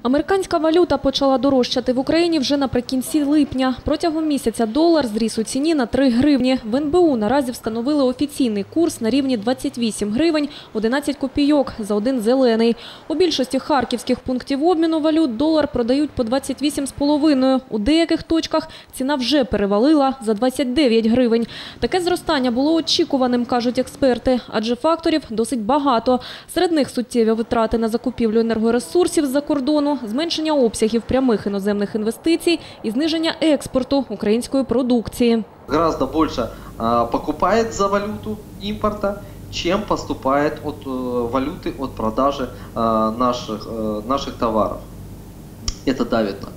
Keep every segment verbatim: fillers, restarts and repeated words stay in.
Американська валюта почала дорожчати в Україні вже наприкінці липня. Протягом місяця долар зріс у ціні на три гривні. В ен бе у наразі встановили офіційний курс на рівні двадцять вісім гривень одинадцять копійок за один зелений. У більшості харківських пунктів обміну валют долар продають по двадцять вісім з половиною. У деяких точках ціна вже перевалила за двадцять дев'ять гривень. Таке зростання було очікуваним, кажуть експерти, адже факторів досить багато. Серед них суттєві витрати на закупівлю енергоресурсів з-за кордону, зменшення обсягів прямих іноземних інвестицій і зниження експорту української продукції. Гораздо більше покупает за валюту импорта, чем поступает от валюты, от продажи наших, наших товаров. Это давит на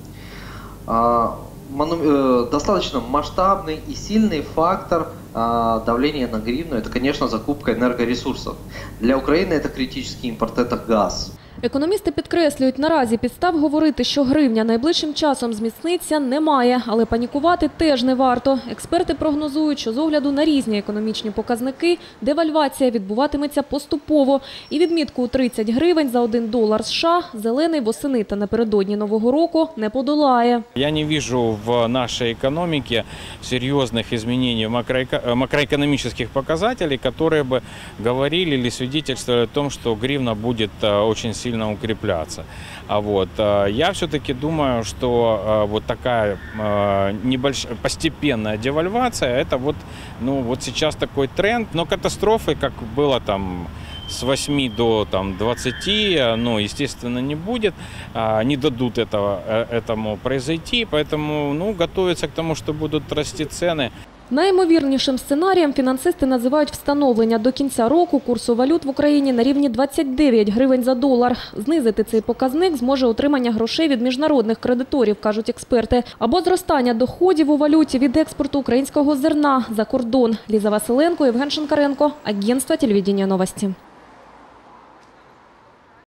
курс. Достаточно масштабный и сильный фактор давления на гривну – это, конечно, закупка энергоресурсов. Для Украины это критический импорт, это газ. Економісти підкреслюють, наразі підстав говорити, що гривня найближчим часом зміцниться, немає. Але панікувати теж не варто. Експерти прогнозують, що з огляду на різні економічні показники девальвація відбуватиметься поступово. І відмітку у тридцять гривень за один долар США зелений восени та напередодні Нового року не подолає. Я не бачу в нашій економіці серйозних змін макроекономічних показників, які б говорили або свідчили о тому, що гривна буде дуже сильно укрепляться. А вот я все-таки думаю, что вот такая небольшая постепенная девальвация, это вот, ну, вот сейчас такой тренд, но катастрофы, как было там с восьми до там, двадцати, ну, естественно, не будет, не дадут этого, этому произойти, поэтому, ну, готовятся к тому, что будут расти цены. Найімовірнішим сценарієм фінансисти називають встановлення до кінця року курсу валют в Україні на рівні двадцять дев'ять гривень за долар. Знизити цей показник зможе отримання грошей від міжнародних кредиторів, кажуть експерти, або зростання доходів у валюті від експорту українського зерна за кордон. Ліза Василенко, Євген Шинкаренко, Агентство телевидения новости.